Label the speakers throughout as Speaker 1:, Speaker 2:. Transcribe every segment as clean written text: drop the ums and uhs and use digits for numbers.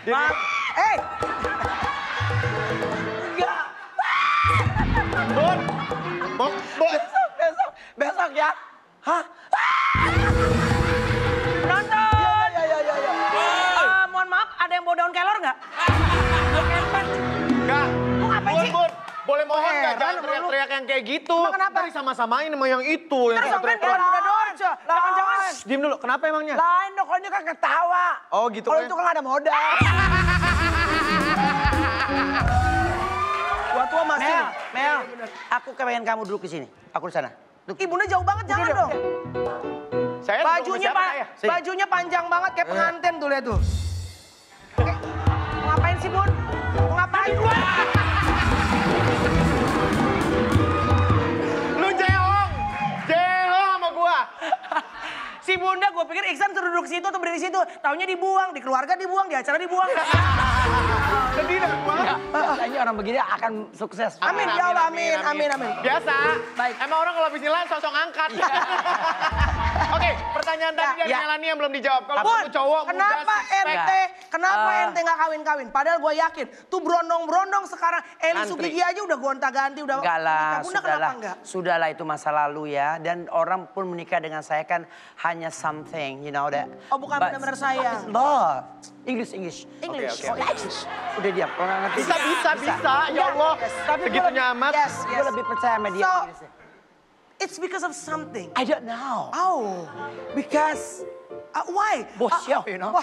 Speaker 1: Bang. Enggak.
Speaker 2: Bun.
Speaker 1: Besok ya. Hah?
Speaker 3: Nonton.
Speaker 1: Iya.
Speaker 3: Mohon maaf, ada yang bawa daun kelor nggak?
Speaker 2: Enggak.
Speaker 3: Lu ngapain sih?
Speaker 2: Bun, boleh mohon nggak
Speaker 1: Heran
Speaker 2: jangan
Speaker 1: lu.
Speaker 2: teriak-teriak yang kayak gitu.
Speaker 1: Emang kenapa?
Speaker 2: Tadi sama-samain sama yang itu. Yang
Speaker 3: Terus sampein
Speaker 2: teriak-teriak.
Speaker 3: bukan Bunda Dorce. Jangan-jangan.
Speaker 2: Shh, diem dulu, kenapa emangnya?
Speaker 1: Lain dong, kalau ini kan ketawa.
Speaker 2: Oh gitu
Speaker 1: Kalau
Speaker 2: kan.
Speaker 1: itu kan ada modal.
Speaker 3: Tua masih.
Speaker 1: Mel, aku kepengen kamu duduk di sini. Aku di sana.
Speaker 3: Ih, Bunda jauh banget, jangan dong.
Speaker 2: Saya
Speaker 3: Bajunya bajunya panjang banget kayak pengantin tuh, lihat tuh. Oke. Mau ngapain sih, Bun? Mau ngapain?
Speaker 2: Lu jehong sama gua.
Speaker 3: Si Bunda, gue pikir Iksan suruh duduk situ atau berdiri situ. Taunya dibuang, di keluarga dibuang, di acara dibuang.
Speaker 2: Sedih dah gua.
Speaker 1: Biasanya orang begini akan sukses.
Speaker 3: Amin, ya Allah, amin.
Speaker 2: Biasa.
Speaker 3: Baik.
Speaker 2: Emang orang kalau habis nilai sosok angkat. Oke, pertanyaan tadi dari Melania belum dijawab. Kalau
Speaker 3: Bun,
Speaker 2: kamu cowok
Speaker 3: kenapa ente nggak kawin-kawin? Padahal gue yakin, tuh brondong-brondong sekarang Eli Sugigi aja udah gonta-ganti, udah
Speaker 1: Enggak lah,
Speaker 3: Bunda kenapa enggak?
Speaker 1: Sudahlah itu masa lalu ya. Dan orang pun menikah dengan saya kan hanya something, you know that.
Speaker 3: Oh, bukan benar-benar sayang.
Speaker 1: Love. English.
Speaker 3: English.
Speaker 2: Oke.
Speaker 1: Udah diam, kalau nggak ngerti.
Speaker 2: Bisa. Ya Allah.
Speaker 1: Tapi
Speaker 2: Segitunya amat.
Speaker 1: Gue lebih percaya sama dia.
Speaker 3: So,
Speaker 1: Inggrisnya.
Speaker 3: it's because of something.
Speaker 1: I don't know.
Speaker 3: Oh,
Speaker 1: Because
Speaker 3: why?
Speaker 1: bosyo, you know.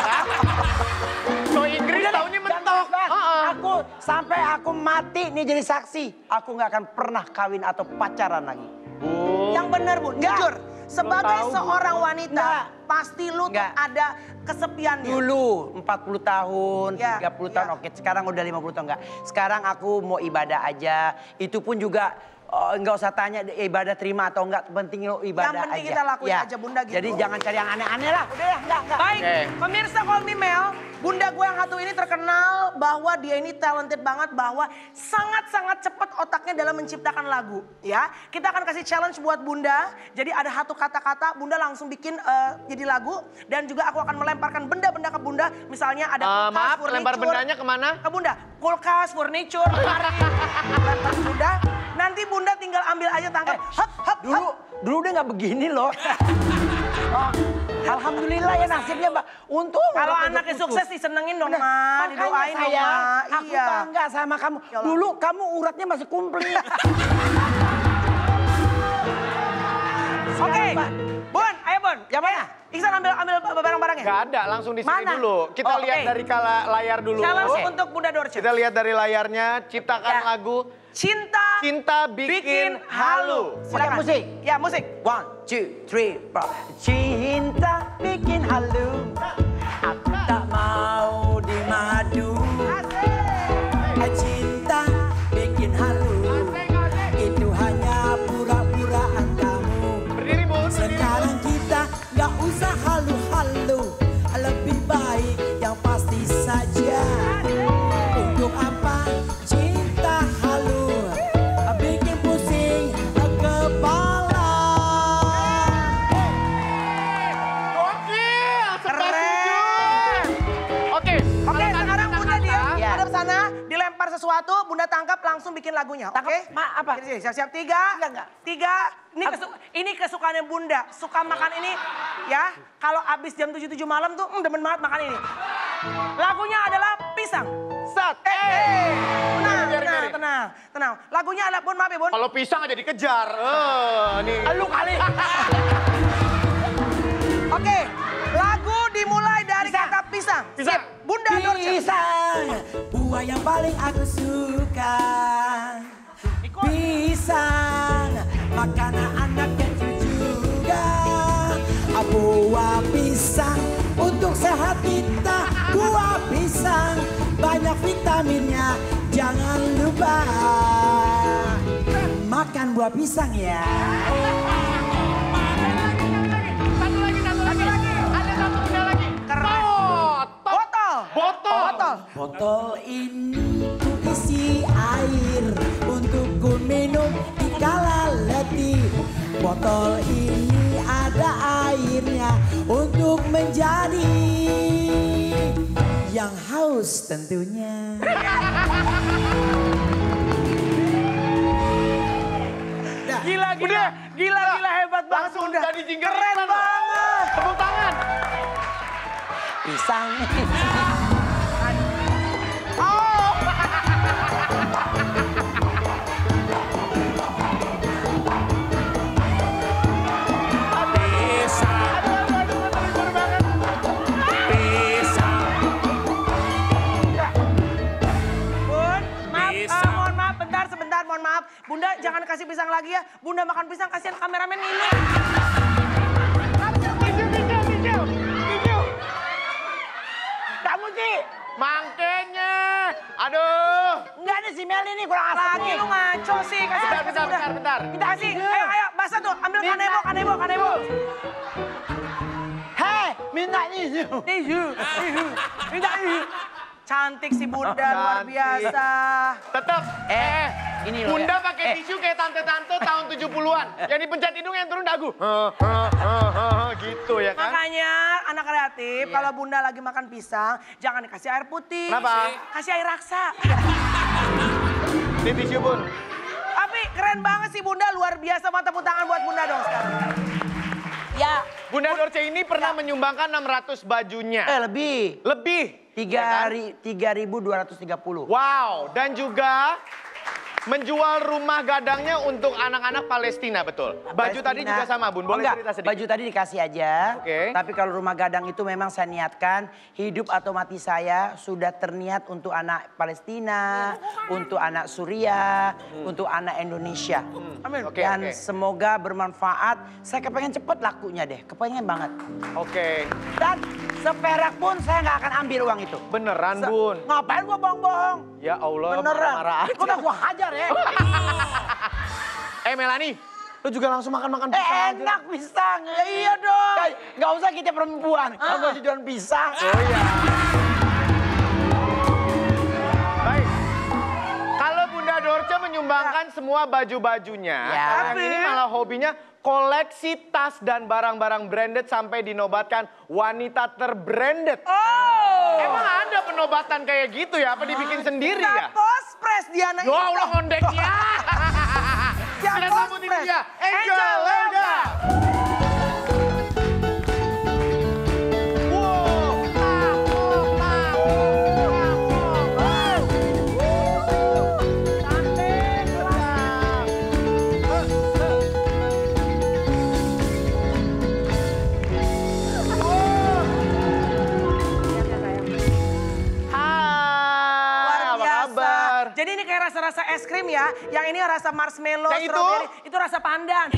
Speaker 2: So Inggris taunya mentok.
Speaker 1: Aku sampai aku mati nih jadi saksi. Aku nggak akan pernah kawin atau pacaran lagi.
Speaker 3: Yang benar, Bun.
Speaker 1: Enggak.
Speaker 3: Jujur, sebagai
Speaker 2: tahu, Bu.
Speaker 3: seorang wanita,
Speaker 1: Enggak.
Speaker 3: pasti lu tuh
Speaker 1: Enggak.
Speaker 3: ada kesepiannya.
Speaker 1: Dulu 40 tahun,
Speaker 3: Ya,
Speaker 1: 30 tahun,
Speaker 3: ya.
Speaker 1: oke. Sekarang udah 50 tahun enggak. Sekarang aku mau ibadah aja. Itu pun juga nggak usah tanya ibadah terima atau enggak. Penting lo ibadah aja.
Speaker 3: Yang penting kita lakuin aja, Bunda, gitu.
Speaker 1: Jadi jangan cari yang aneh-aneh lah. Udah ya, enggak.
Speaker 3: Baik,
Speaker 2: Oke.
Speaker 3: pemirsa Call Me Mel, Bunda gue yang satu ini terkenal bahwa dia ini talented banget, bahwa sangat-sangat cepat otaknya dalam menciptakan lagu. Ya, kita akan kasih challenge buat Bunda. Jadi ada satu kata-kata, Bunda langsung bikin jadi lagu. Dan juga aku akan melemparkan benda-benda ke Bunda. Misalnya ada kulkas,
Speaker 2: Maaf,
Speaker 3: furniture.
Speaker 2: lempar bendanya kemana?
Speaker 3: Ke Bunda, kulkas, furniture, lemari. Lempar ke Bunda. Nanti Bunda tinggal ambil aja tangkap. Hap.
Speaker 1: Dulu dia nggak begini loh. Oh, alhamdulillah ya nasibnya, Mbak. Untung.
Speaker 3: Kalau
Speaker 1: udah
Speaker 3: anaknya
Speaker 1: putus.
Speaker 3: sukses disenengin dong,
Speaker 1: Nah,
Speaker 3: Ma.
Speaker 1: makanya
Speaker 3: Didoain dong,
Speaker 1: saya,
Speaker 3: Ma.
Speaker 1: aku bangga sama kamu.
Speaker 3: Ya Allah.
Speaker 1: Dulu kamu uratnya masih komplit.
Speaker 3: Oke, Bun, ayo Bun.
Speaker 1: Yang mana?
Speaker 3: Iksan ambil barang-barangnya.
Speaker 2: Gak ada, langsung di sini
Speaker 3: Mana?
Speaker 2: dulu. Kita
Speaker 3: Oh,
Speaker 2: lihat
Speaker 3: oke.
Speaker 2: dari layar dulu.
Speaker 3: Challenge untuk Bunda Dorce.
Speaker 2: Kita lihat dari layarnya, ciptakan
Speaker 3: Ya.
Speaker 2: lagu
Speaker 3: Cinta
Speaker 2: bikin halu.
Speaker 3: Silakan.
Speaker 1: Musik.
Speaker 3: Ya, musik.
Speaker 1: 1, 2, 3, 4. Cinta bikin halu. Aku tak mau dimadu. Cinta bikin halu. Itu hanya pura-puraan kamu.
Speaker 2: Berdiri, Bun.
Speaker 1: Sekarang kita gak usah halu-halu. Lebih baik yang pasti saja. Untuk apa cinta halu? Bikin pusing kepala.
Speaker 2: Gokil,
Speaker 3: Keren.
Speaker 2: Oke,
Speaker 3: Oke, sekarang Bunda dia
Speaker 1: Ya.
Speaker 3: ada sana, dilempar sesuatu, Bunda tangkap langsung bikin lagunya.
Speaker 1: Tangkap,
Speaker 3: Oke?
Speaker 1: apa?
Speaker 3: Jadi, siap-siap 3.
Speaker 1: Enggak.
Speaker 3: 3. Ini kesukaannya Bunda. Suka makan ini ya. Kalau abis jam 7 malam tuh demen banget makan ini. Lagunya adalah Pisang.
Speaker 2: Sat.
Speaker 3: Tenang. Lagunya adalah, Bun, maaf ya, Bun.
Speaker 2: Kalau pisang aja dikejar. Nih.
Speaker 1: Lu kali.
Speaker 3: Oke, lagu dimulai dari kata pisang.
Speaker 2: Pisang.
Speaker 3: Sip, Bunda Dorce.
Speaker 1: Pisang, buah yang paling aku suka. Pisang, makanan anak kecil juga. Buah pisang untuk sehat kita. Buah pisang banyak vitaminnya. Jangan lupa makan buah pisang ya.
Speaker 2: Satu lagi. Ada satu benda lagi.
Speaker 3: Keren. Botol.
Speaker 1: Botol ini ku isi air untuk ku minum di kala letih. Botol ini ada airnya untuk menjadi yang haus. Terus tentunya.
Speaker 3: Gila hebat banget
Speaker 2: Langsung
Speaker 3: Bunda.
Speaker 2: jadi jingle
Speaker 3: Keren
Speaker 2: iklan.
Speaker 3: banget.
Speaker 2: Tepuk tangan.
Speaker 1: Pisang.
Speaker 3: Mohon maaf, Bunda jangan kasih pisang lagi ya. Bunda makan pisang, kasihan kameramen ini.
Speaker 2: Tisu.
Speaker 1: Kamu sih.
Speaker 2: Mangkenya. Aduh.
Speaker 1: Enggak ada si Mel ini kurang asam
Speaker 3: Lagi
Speaker 1: nih.
Speaker 3: lu ngaco sih. Kasih
Speaker 2: Bentar.
Speaker 3: Kita kasih. Ayo, basah tuh. Ambil kanebo.
Speaker 1: Hei, minta tisu.
Speaker 3: Minta tisu. Cantik si Bunda, luar
Speaker 2: Cantik.
Speaker 3: biasa.
Speaker 2: Tetep.
Speaker 1: Ini loh
Speaker 2: Bunda
Speaker 1: ya.
Speaker 2: pakai tisu kayak tante-tante tahun 70-an. Yang dipencet hidung yang turun dagu. Gitu ya kan?
Speaker 3: Makanya anak kreatif, kalau Bunda lagi makan pisang, jangan dikasih air putih.
Speaker 2: Kenapa?
Speaker 3: Kasih air raksa.
Speaker 2: Ini tisu, Bun.
Speaker 3: Tapi keren banget sih Bunda, luar biasa. Tepuk tangan buat Bunda dong sekarang. Ya.
Speaker 2: Bunda Dorce ini pernah menyumbangkan 600 bajunya.
Speaker 1: Lebih.
Speaker 2: Lebih.
Speaker 1: 3.230.
Speaker 2: Wow, dan juga menjual rumah gadangnya untuk anak-anak Palestina, betul. Baju tadi juga sama, Bun. Boleh cerita sedikit?
Speaker 1: Baju tadi dikasih aja.
Speaker 2: Oke.
Speaker 1: Tapi kalau rumah gadang itu memang saya niatkan hidup atau mati saya sudah terniat untuk anak Palestina, untuk anak Suriah, untuk anak Indonesia.
Speaker 3: Amin.
Speaker 2: Oke,
Speaker 1: Dan
Speaker 2: oke.
Speaker 1: semoga bermanfaat. Saya kepengen cepet lakunya deh, kepengen banget.
Speaker 2: Oke.
Speaker 1: Dan seperak pun saya nggak akan ambil uang itu.
Speaker 2: Beneran, Bun.
Speaker 1: Ngapain gua bohong-bohong?
Speaker 2: Ya Allah,
Speaker 1: Beneran.
Speaker 2: marah-marah aja.
Speaker 1: Udah gua hajar ya.
Speaker 2: Melanie, lu juga langsung makan-makan pisang aja.
Speaker 1: Enak pisang. Ya iya dong. Nggak usah kita perempuan. Kalau gua jualan pisang.
Speaker 2: Oh iya. Baik. Kalau Bunda Dorce menyumbangkan semua baju-bajunya,
Speaker 1: Ya.
Speaker 2: kalau yang ini malah hobinya koleksi tas dan barang-barang branded sampai dinobatkan wanita terbranded.
Speaker 3: Oh.
Speaker 2: Emang ada penobatan kayak gitu ya? Apa dibikin sendiri ya?
Speaker 3: Pospres Diana
Speaker 2: Ya Allah, ngondeknya. Kita sambutin dia, Angel Elga.
Speaker 3: Jadi ini kayak rasa-rasa es krim ya. Yang ini rasa marshmallow,
Speaker 2: Yang itu?
Speaker 3: strawberry. Itu rasa pandan.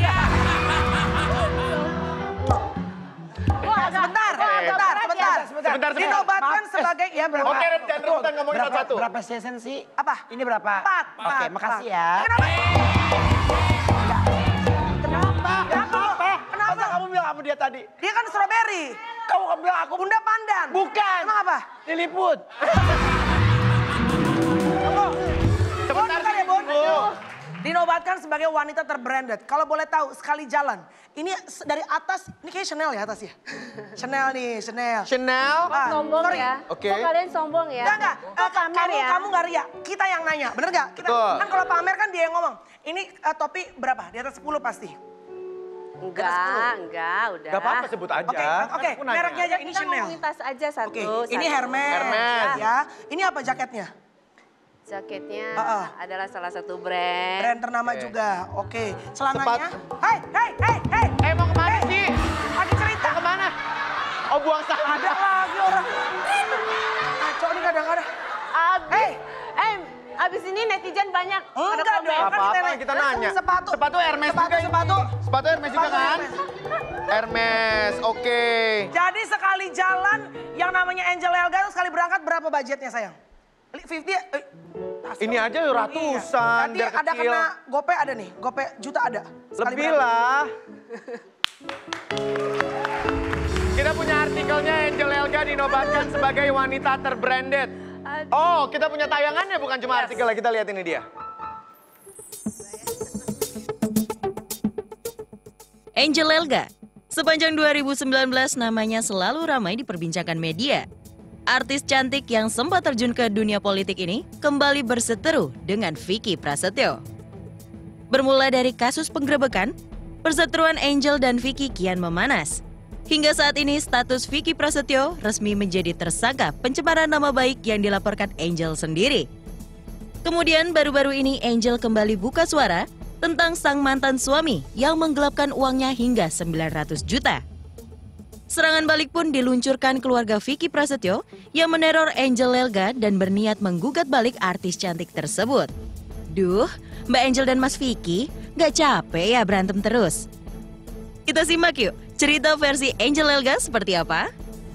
Speaker 3: Sebentar. Dinobatkan sebagai, ya berapa?
Speaker 2: Oke, Rep, jangan rebutan ngomongin satu-satu.
Speaker 1: Berapa season sih?
Speaker 3: Apa?
Speaker 1: Ini berapa?
Speaker 3: 4.
Speaker 1: Oke, makasih ya.
Speaker 3: Kenapa?
Speaker 1: Masa kamu bilang kamu dia tadi?
Speaker 3: Dia kan strawberry.
Speaker 1: Kamu bilang aku
Speaker 3: Bunda pandan.
Speaker 1: bukan.
Speaker 3: Emang apa?
Speaker 1: Diliput.
Speaker 2: Sebentar
Speaker 3: ya, Bun.
Speaker 2: Bu.
Speaker 3: Dinobatkan sebagai wanita terbranded. Kalau boleh tahu, sekali jalan. Ini dari atas, ini kayak Chanel ya atas ya? Chanel nih, Chanel.
Speaker 2: Chanel.
Speaker 4: Sombong
Speaker 3: sorry.
Speaker 4: ya.
Speaker 2: Oke.
Speaker 4: Kok kalian sombong ya?
Speaker 3: Enggak.
Speaker 4: Pamer ya.
Speaker 3: Kamu nggak ria. Kita yang nanya, bener nggak? Kita,
Speaker 2: Betul.
Speaker 3: kan kalau pamer kan dia yang ngomong. Ini topi berapa? Di atas 10 pasti.
Speaker 4: Enggak, udah.
Speaker 2: Gak apa-apa sebut aja.
Speaker 3: Oke,
Speaker 2: Kan
Speaker 3: oke.
Speaker 2: aku nanya.
Speaker 3: Mereknya aja. Ini
Speaker 4: Kita
Speaker 3: Chanel.
Speaker 4: ngomongin tas aja satu.
Speaker 3: Oke, ini Hermes.
Speaker 2: Hermes.
Speaker 3: Ya. Ini apa jaketnya?
Speaker 4: Jaketnya
Speaker 3: Ah.
Speaker 4: adalah salah satu brand.
Speaker 3: Brand ternama juga. Oke. Celananya. Hei.
Speaker 2: Mau kemana sih?
Speaker 3: Lagi cerita.
Speaker 2: Mau kemana? Oh, buang sampah.
Speaker 3: Ada lagi orang. Ngaco nih kadang-kadang.
Speaker 4: Abis ini netizen banyak. pada
Speaker 3: Enggak
Speaker 4: komen.
Speaker 3: dong.
Speaker 2: Gak apa-apa, kita nanya.
Speaker 3: Sepatu.
Speaker 2: Sepatu Hermes juga ini. Sepatu Hermes juga
Speaker 3: Sepatu
Speaker 2: kan?
Speaker 3: Hermes.
Speaker 2: Hermes, oke.
Speaker 3: Jadi sekali jalan yang namanya Angel Elga itu sekali berangkat berapa budgetnya sayang? 50
Speaker 2: Ini aja ratusan,
Speaker 3: Tadi
Speaker 2: biar
Speaker 3: ada
Speaker 2: kecil.
Speaker 3: kena gope ada nih, gope juta ada. Sekali
Speaker 2: Lebih
Speaker 3: berangkat.
Speaker 2: lah. Kita punya artikelnya Angel Elga dinobatkan sebagai wanita terbranded. Oh, kita punya tayangannya bukan cuma artikelnya. Kita lihat ini dia.
Speaker 5: Angel Elga. Sepanjang 2019 namanya selalu ramai diperbincangkan media. Artis cantik yang sempat terjun ke dunia politik ini kembali berseteru dengan Vicky Prasetyo. Bermula dari kasus penggerebekan, perseteruan Angel dan Vicky kian memanas. Hingga saat ini status Vicky Prasetyo resmi menjadi tersangka pencemaran nama baik yang dilaporkan Angel sendiri. Kemudian baru-baru ini Angel kembali buka suara tentang sang mantan suami yang menggelapkan uangnya hingga 900 juta. Serangan balik pun diluncurkan keluarga Vicky Prasetyo yang meneror Angel Elga dan berniat menggugat balik artis cantik tersebut. Duh, Mbak Angel dan Mas Vicky gak capek ya berantem terus? Kita simak yuk, cerita versi Angel Elga seperti apa?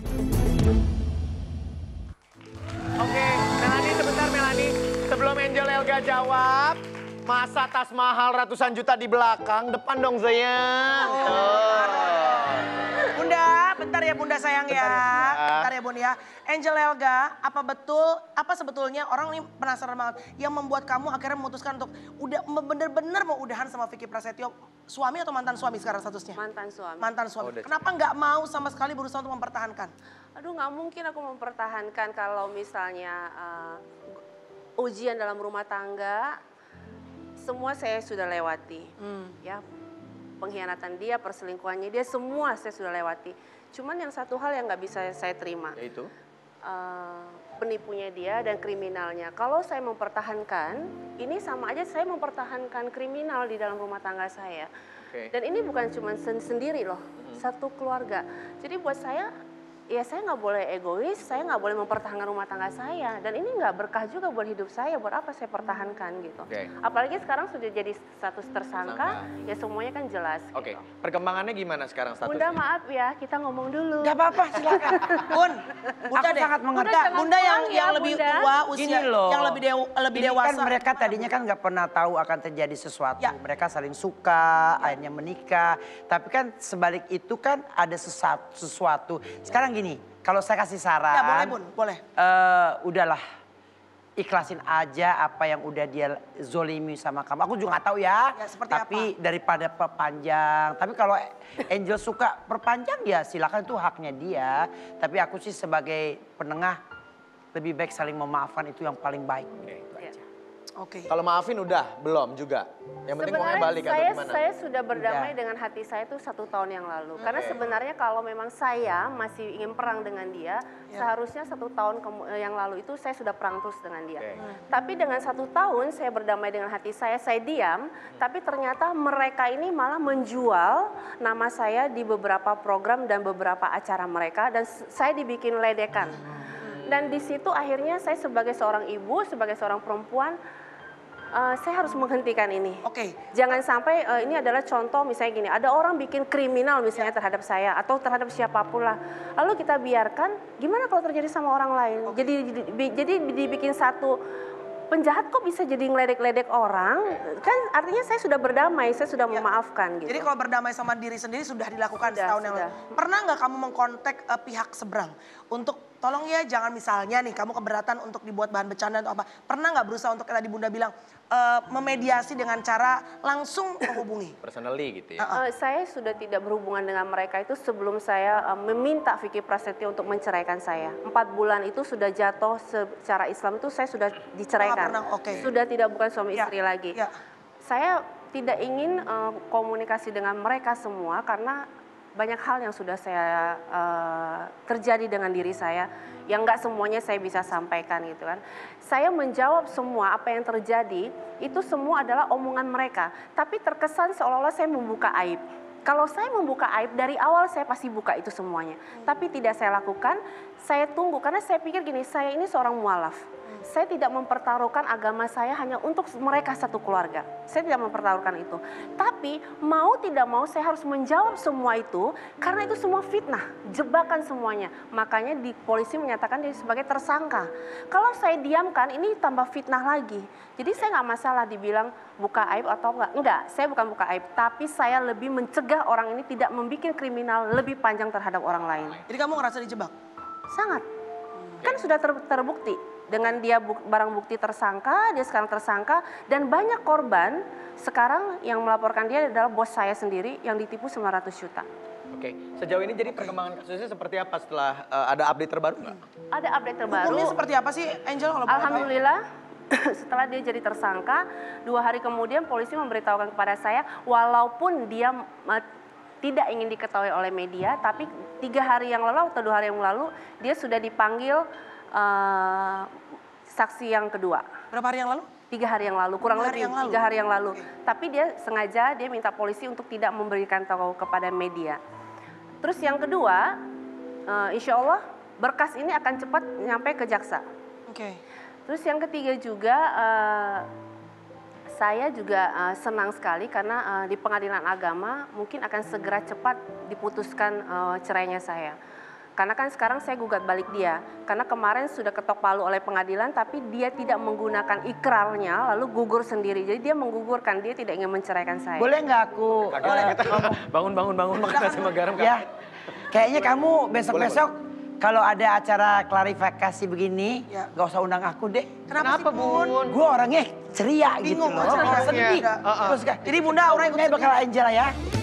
Speaker 2: Oke, Melanie sebentar Melanie. Sebelum Angel Elga jawab, masa tas mahal ratusan juta di belakang, depan dong sayang.
Speaker 3: Bunda, bentar ya Bunda sayang ya. Bentar ya Bunda ya. Angel Elga, apa sebetulnya orang ini penasaran banget yang membuat kamu akhirnya memutuskan untuk udah bener-bener mau udahan sama Vicky Prasetyo, suami atau mantan suami sekarang statusnya?
Speaker 4: Mantan suami.
Speaker 3: Mantan suami. Kenapa nggak mau sama sekali berusaha untuk mempertahankan?
Speaker 4: Aduh, nggak mungkin aku mempertahankan kalau misalnya ujian dalam rumah tangga, semua saya sudah lewati. Ya, pengkhianatan dia, perselingkuhannya dia, semua saya sudah lewati. Cuman yang satu hal yang nggak bisa saya terima. Yaitu? Penipunya dia dan kriminalnya. Kalau saya mempertahankan, ini sama aja saya mempertahankan kriminal di dalam rumah tangga saya. Dan ini bukan cuma sendiri loh, satu keluarga. Jadi buat saya, ya saya nggak boleh egois, saya nggak boleh mempertahankan rumah tangga saya. Dan ini nggak berkah juga buat hidup saya, buat apa saya pertahankan gitu. Apalagi sekarang sudah jadi status tersangka, ya semuanya kan jelas.
Speaker 2: Oke, perkembangannya gimana sekarang statusnya?
Speaker 4: Bunda maaf ya, kita ngomong dulu.
Speaker 1: Gak apa-apa, silakan.
Speaker 3: Bunda
Speaker 1: Aku sangat mengerti.
Speaker 3: Bunda yang lebih tua usia,
Speaker 1: Gini loh,
Speaker 3: yang lebih
Speaker 1: ini
Speaker 3: dewasa.
Speaker 1: kan mereka tadinya kan nggak pernah tahu akan terjadi sesuatu. Mereka saling suka, akhirnya menikah. Tapi kan sebalik itu kan ada sesuatu. Sekarang gini, kalau saya kasih saran.
Speaker 3: Ya boleh Bun, boleh.
Speaker 1: Udahlah, ikhlasin aja apa yang udah dia zolimi sama kamu. Aku juga nggak tahu ya. Tapi daripada perpanjang. Tapi kalau Angel suka perpanjang ya silakan, itu haknya dia. Tapi aku sih sebagai penengah lebih baik saling memaafkan, itu yang paling baik. Itu aja.
Speaker 2: Kalau maafin udah, belum juga. Yang penting uangnya balik atau gimana?
Speaker 4: Saya sudah berdamai dengan hati saya itu 1 tahun yang lalu. Karena sebenarnya kalau memang saya masih ingin perang dengan dia, seharusnya 1 tahun yang lalu itu saya sudah perang terus dengan dia. Tapi dengan 1 tahun saya berdamai dengan hati saya diam. Tapi ternyata mereka ini malah menjual nama saya di beberapa program dan beberapa acara mereka. Dan saya dibikin ledekan. Dan di situ akhirnya saya sebagai seorang ibu, sebagai seorang perempuan, saya harus menghentikan ini. Jangan sampai ini adalah contoh misalnya gini, ada orang bikin kriminal misalnya terhadap saya atau terhadap siapapun lah. Lalu kita biarkan, gimana kalau terjadi sama orang lain? Jadi dibikin satu penjahat kok bisa jadi ngeledek-ledek orang? Kan artinya saya sudah berdamai, saya sudah memaafkan gitu.
Speaker 3: Jadi kalau berdamai sama diri sendiri sudah dilakukan setahun yang lalu. Pernah nggak kamu mengkontak pihak seberang untuk tolong ya jangan misalnya nih kamu keberatan untuk dibuat bahan bercanda atau apa. Pernah nggak berusaha untuk tadi Bunda bilang memediasi dengan cara langsung menghubungi?
Speaker 2: Personally gitu ya?
Speaker 4: Saya sudah tidak berhubungan dengan mereka itu sebelum saya meminta Vicky Prasetyo untuk menceraikan saya. 4 bulan itu sudah jatuh secara Islam itu saya sudah diceraikan. Sudah tidak bukan suami istri lagi. Saya tidak ingin komunikasi dengan mereka semua karena banyak hal yang sudah saya terjadi dengan diri saya yang nggak semuanya saya bisa sampaikan gitu kan. Saya menjawab semua apa yang terjadi itu semua adalah omongan mereka, tapi terkesan seolah-olah saya membuka aib. Kalau saya membuka aib dari awal saya pasti buka itu semuanya, tapi tidak saya lakukan. Saya tunggu karena saya pikir gini, saya ini seorang mualaf. Saya tidak mempertaruhkan agama saya hanya untuk mereka satu keluarga. Saya tidak mempertaruhkan itu. Tapi mau tidak mau saya harus menjawab semua itu karena itu semua fitnah, jebakan semuanya. Makanya di polisi menyatakan dia sebagai tersangka. Kalau saya diamkan ini tambah fitnah lagi. Jadi saya nggak masalah dibilang buka aib atau enggak. Enggak, saya bukan buka aib. Tapi saya lebih mencegah orang ini tidak membuat kriminal lebih panjang terhadap orang lain.
Speaker 3: Jadi kamu ngerasa dijebak?
Speaker 4: Sangat. Kan sudah terbukti. Dengan dia barang bukti tersangka, dia sekarang tersangka. Dan banyak korban sekarang yang melaporkan dia adalah bos saya sendiri yang ditipu 900 juta.
Speaker 2: Oke, sejauh ini jadi perkembangan kasusnya seperti apa setelah ada update terbaru nggak?
Speaker 4: Ada update terbaru.
Speaker 3: Hukumnya seperti apa sih Angel kalau boleh tahu?
Speaker 4: Alhamdulillah. Setelah dia jadi tersangka, 2 hari kemudian polisi memberitahukan kepada saya, walaupun dia tidak ingin diketahui oleh media, tapi 3 hari yang lalu atau 2 hari yang lalu dia sudah dipanggil saksi yang kedua.
Speaker 3: Berapa hari yang lalu?
Speaker 4: 3 hari yang lalu, kurang lebih 3 hari yang lalu. Tapi dia sengaja dia minta polisi untuk tidak memberikan tahu kepada media. Terus yang kedua, insya Allah berkas ini akan cepat nyampe ke jaksa. Terus yang ketiga juga, saya juga senang sekali karena di pengadilan agama mungkin akan segera cepat diputuskan cerainya saya. Karena kan sekarang saya gugat balik dia. Karena kemarin sudah ketok palu oleh pengadilan tapi dia tidak menggunakan ikrarnya lalu gugur sendiri. Jadi dia menggugurkan, dia tidak ingin menceraikan saya.
Speaker 1: Boleh nggak aku
Speaker 2: bangun makan nasi sama garam.
Speaker 1: Ya, kayaknya kamu besok-besok kalau ada acara klarifikasi begini, nggak usah undang aku deh.
Speaker 3: Kenapa Bun?
Speaker 1: Gue orangnya ceria gitu loh.
Speaker 3: Bingung, sedih.
Speaker 1: Terus,
Speaker 3: Jadi Bunda orangnya
Speaker 1: bakal Angela ya.